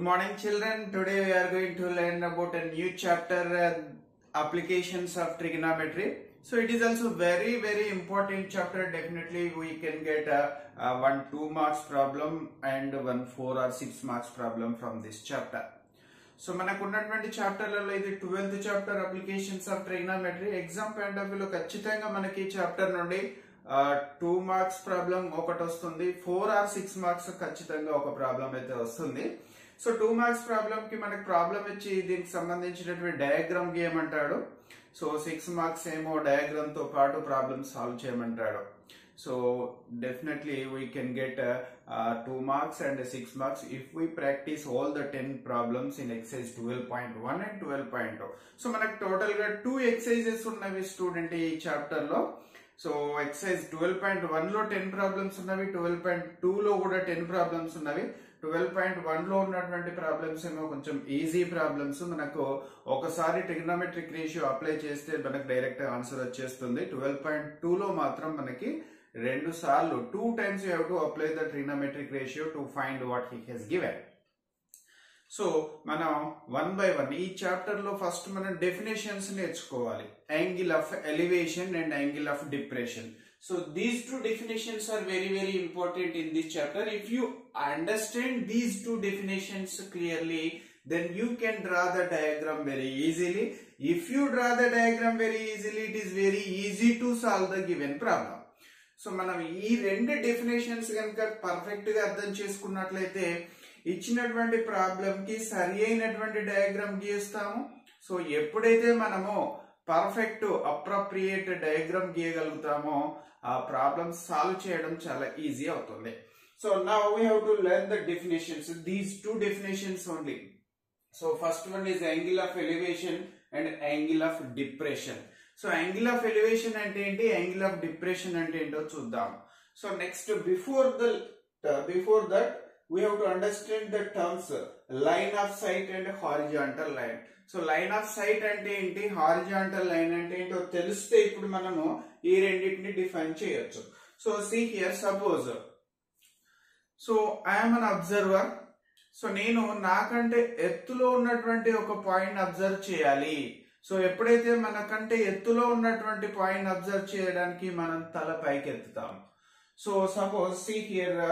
morning children. Today we are going to learn about a new chapter, applications of trigonometry. So it is also very important chapter. Definitely we can get one 2 marks problem and one 4 or 6 marks problem from this chapter. So మనకు ఉన్నటువంటి చాప్టర్లలో ఇది 12th chapter applications of trigonometry. Exam point of వ్యూలో ఖచ్చితంగా మనకి chapter నుండి 2 marks problem ఒకటి వస్తుంది, 4 or 6 మార్క్స్ ఖచ్చితంగా ఒక ప్రాబ్లం అయితే వస్తుంది. సో 2 మార్క్స్ ప్రాబ్లం కి మనకి ప్రాబ్లం ఇచ్చి దీనికి సంబంధించినటువంటి డయాగ్రామ్ గీయమంటాడు. సో 6 మార్క్స్ ఏమో డయాగ్రామ్ తో పాటు ప్రాబ్లం సాల్వ్ చేయమంటాడు. So definitely we can get 2 marks and 6 marks if we practice all the 10 problems in exercise 12.1 and 12.2. So మనకు టోటల్ గా 2 ఎక్సర్సైజెస్ ఉన్నవి స్టూడెంట్ ఈ చాప్టర్ లో. సో ఎక్సర్సైజ్ 12.1 లో 10 ప్రాబ్లమ్స్ ఉన్నవి, 12.2 లో కూడా 10 ప్రాబ్లమ్స్ ఉన్నవి. 12.1 లో ఉన్నటువంటి ప్రాబ్లమ్స్ ఏమో కొంచెం ఈజీ ప్రాబ్లమ్స్. మనకు ఒకసారి ట్రిగనోమెట్రిక్ రేషియో అప్లై చేస్తే మనకు డైరెక్ట్ ఆన్సర్ వచ్చేస్తుంది. 12.2 లో మాత్రం మనకి 2 సార్లు 2 times you have to apply the trigonometric ratio to find what he has given. So మనం 1 by 1 ఈ చాప్టర్ లో ఫస్ట్ మనం డెఫినేషన్స్ నేర్చుకోవాలి. Angle of elevation and angle of depression. So these two definitions are very important in this chapter. If you understand these two definitions clearly, then you can draw the diagram very easily. If you draw the diagram very easily, it is very easy to solve the given problem. So మనం ఈ రెండు definitions కనుక perfect గా అర్థం చేసుకున్నట్లయితే ఇచ్చినటువంటి problem కి సరి అయినటువంటి డయాగ్రామ్ గీస్తాము. సో ఎప్పుడైతే మనము పర్ఫెక్ట్ అప్రోప్రియేట్ డయాగ్రామ్ గీయగలుగుతామో ఆ ప్రాబ్లం సాల్వ్ చేయడం చాలా ఈజీ అవుతుంది. So now we have to learn the definitions, these 2 definitions only. So first one is angle of elevation and angle of depression. So angle of elevation అంటే ఏంటి, angle of depression అంటే ఏంటో చూద్దాం. So next before that we have to understand the terms line of sight and horizontal line. So line of sight అంటే ఏంటి, horizontal line అంటే ఏంటో తెలిస్తే ఇప్పుడు మనము ఈ రెండింటిని డిఫైన్ చేయొచ్చు. So see here, suppose so I am an observer. So నేను నాకంటే ఎత్తులో ఉన్నటువంటి ఒక పాయింట్ అబ్జర్వ్ చేయాలి. సో ఎప్పుడైతే మనకంటే ఎత్తులో ఉన్నటువంటి పాయింట్ అబ్జర్వ్ చేయడానికి మనం తల పైకి ఎత్తుతాం. So suppose see here,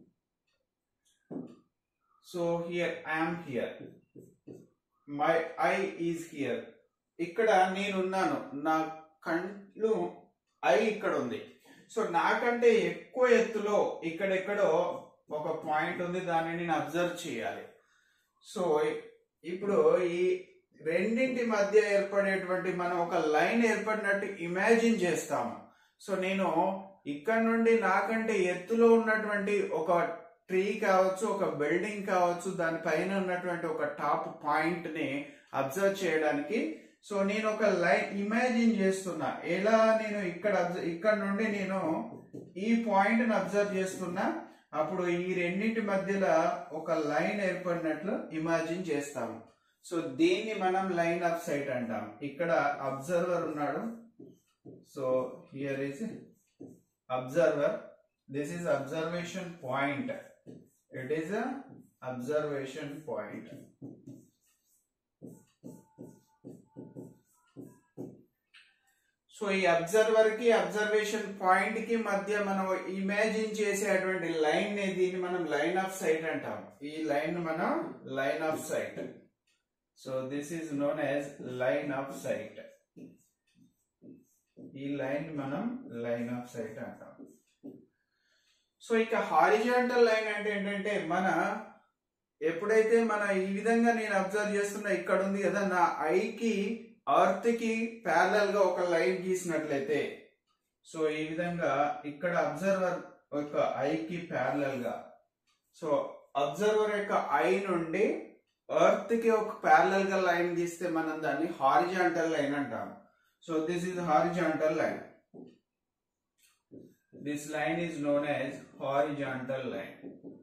so here I am here, my eye is here. ఇక్కడ నేనున్నాను, నా కళ్ళు ఐ ఇక్కడ ఉంది. సో నాకంటే ఎక్కువ ఎత్తులో ఇక్కడెక్కడో ఒక పాయింట్ ఉంది, దాన్ని నేను అబ్జర్వ్ చేయాలి. సో ఇప్పుడు ఈ రెండింటి మధ్య ఏర్పడేటువంటి మనం ఒక లైన్ ఏర్పడినట్టు ఇమాజిన్ చేస్తాము. సో నేను ఇక్కడ నుండి నాకంటే ఎత్తులో ఉన్నటువంటి ఒక ట్రీ కావచ్చు, ఒక బిల్డింగ్ కావచ్చు, దానిపైన ఉన్నటువంటి ఒక టాప్ పాయింట్ ని అబ్జర్వ్ చేయడానికి సో నేను ఒక లైన్ ఇమాజిన్ చేస్తున్నా. ఎలా, నేను ఇక్కడ నుండి నేను ఈ పాయింట్ ని అబ్జర్వ్ చేస్తున్నా. అప్పుడు ఈ రెండింటి మధ్యలో ఒక లైన్ ఏర్పడినట్లు ఇమాజిన్ చేస్తాము. సో దీన్ని మనం లైన్ ఆఫ్ సైట్ అంటాం. ఇక్కడ అబ్జర్వర్ ఉన్నాడు. So here is observer, this is observation point. It is a observation point. So ఈ అబ్జర్వర్ కి అబ్జర్వేషన్ పాయింట్ కి మధ్య మనం ఇమాజిన్ చేసేటువంటి లైన్ ని దీన్ని మనం లైన్ ఆఫ్ సైట్ అంటాం. ఈ లైన్ మనం line of sight. So this is known as line of sight. ఈ లైన్ మనం లైన్ ఆఫ్ సైట్ అంటాం. సో ఇక హారిజాంటల్ లైన్ అంటే ఏంటంటే ఎప్పుడైతే మన ఈ విధంగా నేను అబ్జర్వ్ చేస్తున్నా, ఇక్కడ ఉంది కదా, నా ఐకి అర్త్ కి ప్యారలల్ గా ఒక లైన్ గీసినట్లయితే, సో ఈ విధంగా ఇక్కడ అబ్జర్వర్ యొక్క ఐకి ప్యారలల్ గా, సో అబ్జర్వర్ యొక్క ఐ నుండి అర్త్ కి ఒక ప్యారలల్ గా లైన్ గీస్తే మనం దాన్ని హారిజాంటల్ లైన్ అంటాం. So this is horizontal line. This line is known as horizontal line.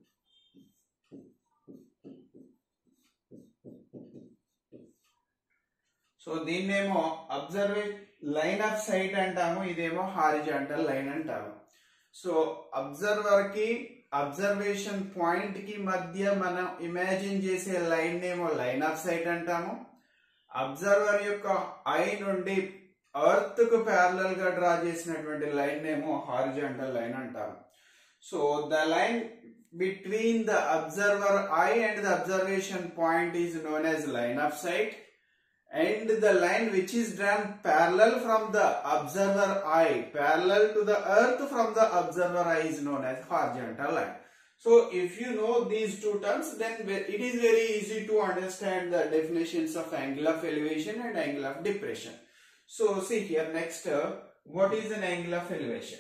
So దీన్నేమో లైన్ ఆఫ్ సైట్ అంటాము, ఇదేమో హారిజాంటల్ లైన్ అంటాము. సో అబ్జర్వర్ కి అబ్జర్వేషన్ పాయింట్ కి మధ్య మనం ఇమాజిన్ చేసే లైన్ ఏమో లైన్ ఆఫ్ సైట్ అంటాము. అబ్జర్వర్ యొక్క ఐ నుండి ఎర్త్ కు ప్యారలల్ గా డ్రా చేసినటువంటి లైన్ ఏమో హారిజాంటల్ లైన్ అంటాము. So the line between the observer eye and the observation point is known as line of sight, and the line which is drawn parallel from the observer eye, parallel to the earth from the observer eye, is known as horizontal line. So if you know these two terms, then it is very easy to understand the definitions of angle of elevation and angle of depression. So see here, next, what is an angle of elevation?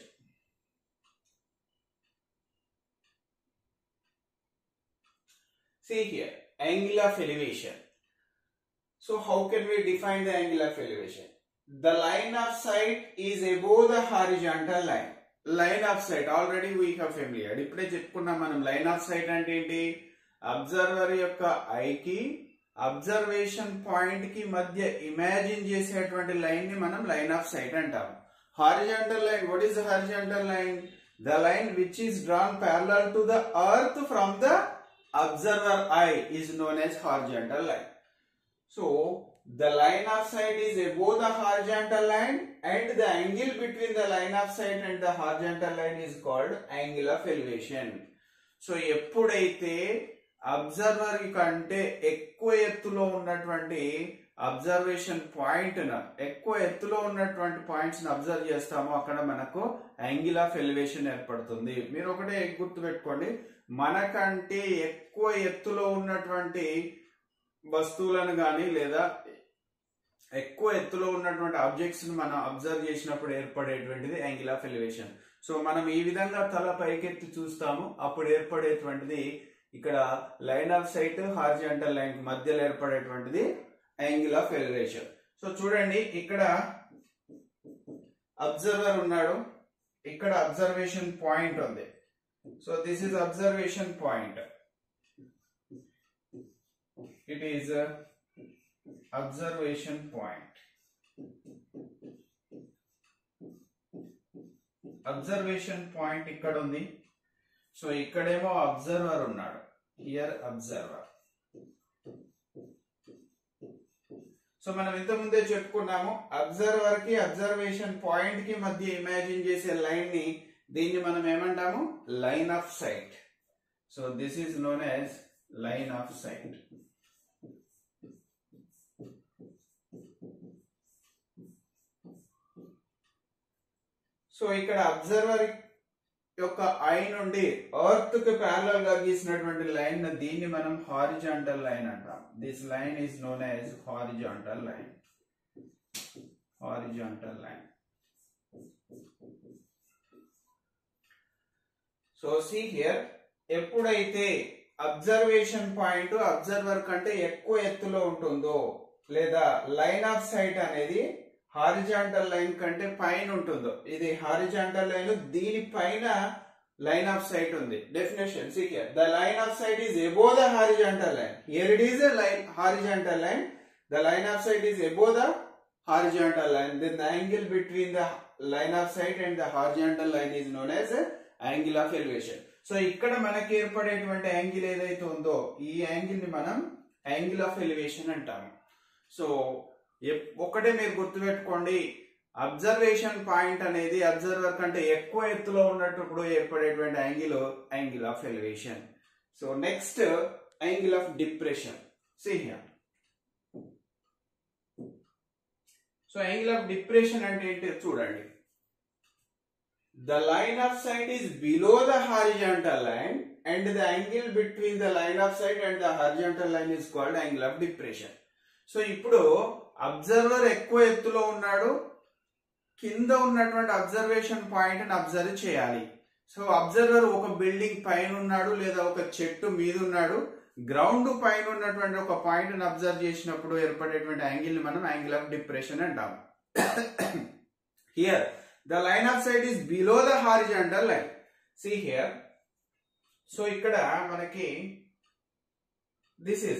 See here, angle of elevation. So how can we define the angle of elevation? The line of sight is above the horizontal line. Line of sight already we have familiar. ఇప్పుడే చెప్పుకున్నాం మనం line of sight అంటే ఏంటి? Observer యొక్క I కి observation point కి మధ్య imagine చేసేటువంటి లైన్ ని మనం లైన్ ఆఫ్ సైట్ అంటాం. Horizontal line, what is the horizontal line? The line which is drawn parallel to the earth from the observer eye is known as horizontal line. So the line of sight is above the horizontal line, and the angle between the line of sight and the horizontal line is called angle of elevation. So ఎప్పుడైతే observer కంటే ఎక్కువ ఎత్తులో ఉన్నటువంటి observation point ఎక్కువ ఎత్తులో ఉన్నటువంటి points observe చేస్తామో అక్కడ మనకు యాంగిల్ ఆఫ్ ఎలివేషన్ ఏర్పడుతుంది. మీరు ఒకటే గుర్తు పెట్టుకోండి, మనకంటే ఎక్కువ ఎత్తులో ఉన్నటువంటి వస్తువులను కానీ లేదా ఎక్కువ ఎత్తులో ఉన్నటువంటి ఆబ్జెక్ట్స్ ని మనం అబ్జర్వ్ చేసినప్పుడు ఏర్పడేటువంటిది యాంగిల్ ఆఫ్ ఎలివేషన్. సో మనం ఈ విధంగా తల పైకెత్తి చూస్తాము, అప్పుడు ఏర్పడేటువంటిది ఇక్కడ line of sight horizontal line మధ్యలో ఏర్పడేటువంటిది యాంగిల్ ఆఫ్ ఎలివేషన్. సో చూడండి, ఇక్కడ అబ్జర్వర్ ఉన్నాడు, ఇక్కడ అబ్జర్వేషన్ పాయింట్ ఉంది. So this is observation point. It is a observation point. Observation point ఇక్కడ ఉంది. సో ఇక్కడేమో అబ్జర్వర్ ఉన్నాడు, హియర్ అబ్జర్వర్. సో మనం ఇంత ముందే చెప్పుకున్నాము, అబ్జర్వర్ కి అబ్జర్వేషన్ పాయింట్ కి మధ్య ఇమాజిన్ చేసే లైన్ ని దీన్ని మనం ఏమంటాము? Line of sight. So this is known as line of sight. So ఇక్కడ అబ్జర్వర్ యొక్క ఐ నుండి ఎర్త్ కి ప్యారలల్ గా గీసినటువంటి లైన్ దీన్ని మనం హారిజాంటల్ లైన్ అంటాం. This line is known as horizontal line. Horizontal line. So see here, ఎప్పుడైతే అబ్జర్వేషన్ పాయింట్ అబ్జర్వర్ కంటే ఎక్కువ ఎత్తులో ఉంటుందో లేదా లైన్ ఆఫ్ సైట్ అనేది హారిజాంటల్ లైన్ కంటే పైన ఉంటుందో, ఇది హారిజాంటల్ లైన్, దీని పైన లైన్ ఆఫ్ సైట్ ఉంది. Definition see here, the line of sight is above the horizontal line. Here it is a line horizontal line. The line of sight is above the horizontal line. Then the angle between the line of sight and the horizontal line is known as angle of elevation. So ఇక్కడ మనకి ఏర్పడేటువంటి angle ఏదైతే ఉందో ఈ angle ని మనం angle of elevation అంటాము. So ఒకటే మీరు గుర్తుపెట్టుకోండి, అబ్జర్వేషన్ పాయింట్ అనేది అబ్జర్వర్ కంటే ఎక్కువ ఎత్తులో ఉన్నప్పుడు ఏర్పడేటువంటి angle angle of elevation. So next, angle of depression. See here. So angle of depression అంటే ఏంటి చూడండి. The line of sight is below the horizontal line, and the angle between the line of sight and the horizontal line is called angle of depression. So ఇప్పుడు observer ఎక్కువ ఎత్తులో ఉన్నాడు, కింద ఉన్నటువంటి observation point ని అబ్జర్వ్ చేయాలి. So observer ఒక building పైన ఉన్నాడు లేదా ఒక చెట్టు మీద ఉన్నాడు, గ్రౌండ్ పైన ఉన్నటువంటి ఒక పాయింట్ ని అబ్జర్వ్ చేసినప్పుడు ఏర్పడేటువంటి యాంగిల్ ని మనం యాంగిల్ ఆఫ్ డిప్రెషన్ అంటాం. Here the line of sight is below the horizontal line. See here. So ఇక్కడ మనకి this is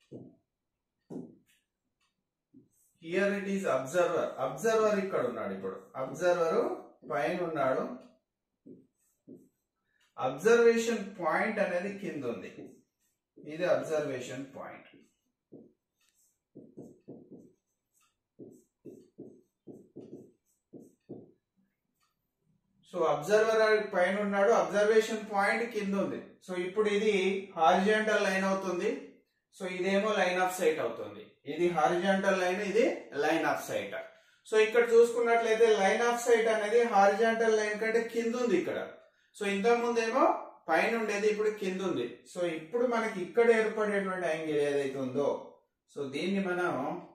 here it is observer. Observer ఇక్కడ ఉన్నాడు. ఇప్పుడు అబ్జర్వర్ పైన ఉన్నాడు, అబ్జర్వేషన్ పాయింట్ అనేది కింద ఉంది, ఇది అబ్జర్వేషన్ పాయింట్. సో అబ్జర్వర్ పైన ఉన్నాడు, అబ్జర్వేషన్ పాయింట్ కింద ఉంది. సో ఇప్పుడు ఇది హారిజాంటల్ లైన్ అవుతుంది, సో ఇదేమో లైన్ ఆఫ్ సైట్ అవుతుంది. ఇది హారిజాంటల్ లైన్, ఇది లైన్ ఆఫ్ సైట్. సో ఇక్కడ చూసుకున్నట్లయితే లైన్ ఆఫ్ సైట్ అనేది హారిజాంటల్ లైన్ కంటే కింద ఉంది ఇక్కడ. సో ఇంతకు ముందేమో పైన ఉండేది, ఇప్పుడు కింద ఉంది. సో ఇప్పుడు మనకి ఇక్కడ ఏర్పడేటువంటి యాంగిల్ ఏదైతే ఉందో, సో దీన్ని మనం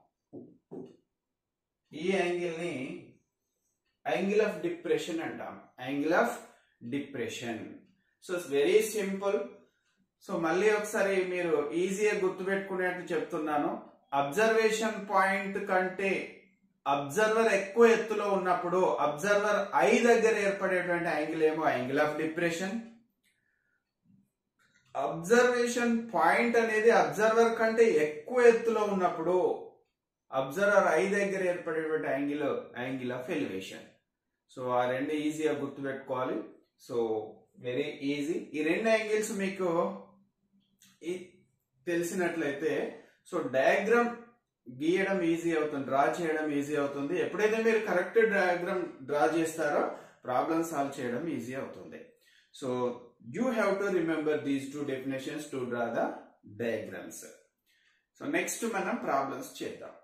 ఈ యాంగిల్ ని యాంగిల్ ఆఫ్ డిప్రెషన్ అంటాం, angle of depression. So very simple. So మళ్ళీ ఒకసారి మీరు ఈజీగా గుర్తుపెట్టుకునేట్టు చెప్తున్నాను. అబ్జర్వేషన్ పాయింట్ కంటే అబ్జర్వర్ ఎక్కువ ఎత్తులో ఉన్నప్పుడు అబ్జర్వర్ ఐ దగ్గర ఏర్పడేటువంటి యాంగిల్ ఏమో angle of depression. Observation point అనేది అబ్జర్వర్ కంటే ఎక్కువ ఎత్తులో ఉన్నప్పుడు అబ్జర్వర్ ఐ దగ్గర ఏర్పడేటువంటి angle angle of elevation. So ఆ రెండు ఈజీగా గుర్తుపెట్టుకోవాలి. So very easy. ఈ రెండు యాంగిల్స్ మీకు తెలిసినట్లయితే సో డయాగ్రామ్ గీయడం ఈజీ అవుతుంది, డ్రా చేయడం ఈజీ అవుతుంది. ఎప్పుడైతే మీరు కరెక్ట్ డయాగ్రామ్ డ్రా చేస్తారో ప్రాబ్లమ్ సాల్వ్ చేయడం ఈజీ అవుతుంది. So you have to remember these two definitions to draw the diagrams. So next మనం ప్రాబ్లమ్స్ చేద్దాం.